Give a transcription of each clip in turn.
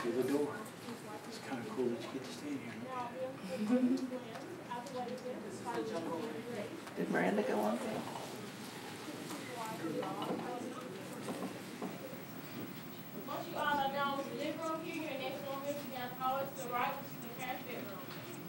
through the door. It's kind of cool that you get to stand here and look at it. Did Miranda go on there? Once you all are down the living room here, your next door is down towards the right, which is the cash bedroom.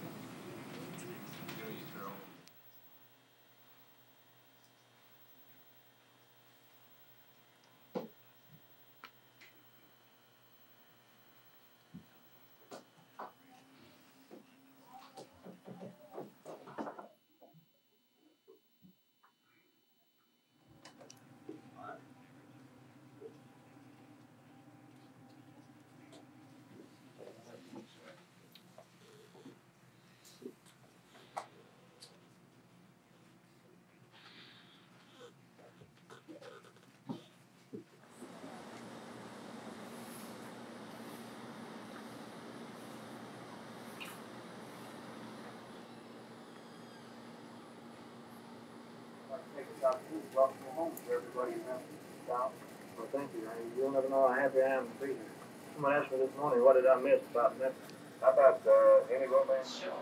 Welcome home to everybody in Memphis. Well, thank you. You'll never know how happy I am to be here. Someone asked me this morning, what did I miss about Memphis? How about any romance? Sure.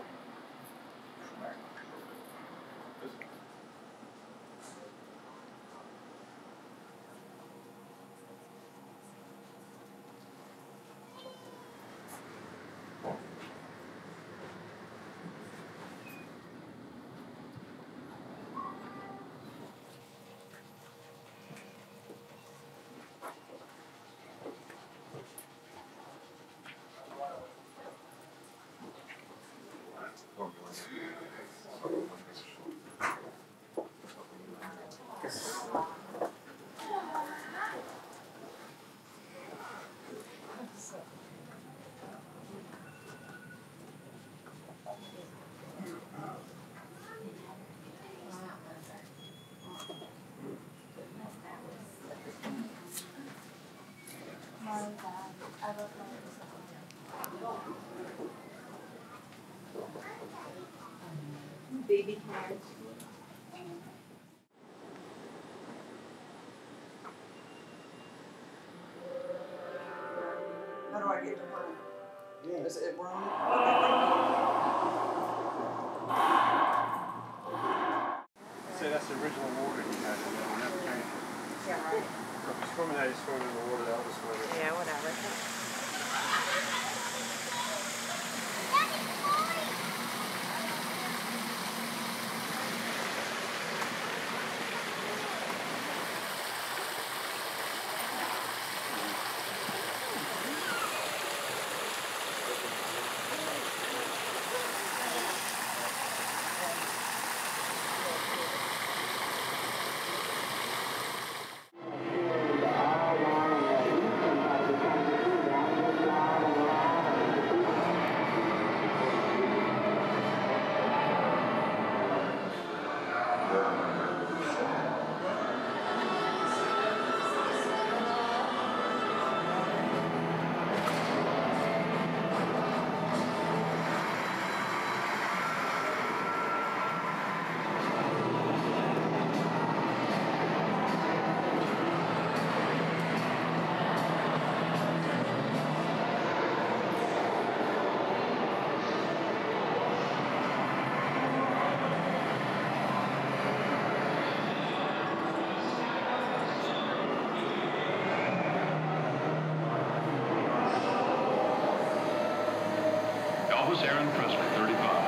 Baby carriage. How do I get to her? Yeah. Is it wrong? Say that's the original water you had in there, it never changed. Yeah, right. If you're swimming out, you swim in the water that Elvis swimming. Yeah, whatever. Elvis Presley, 35.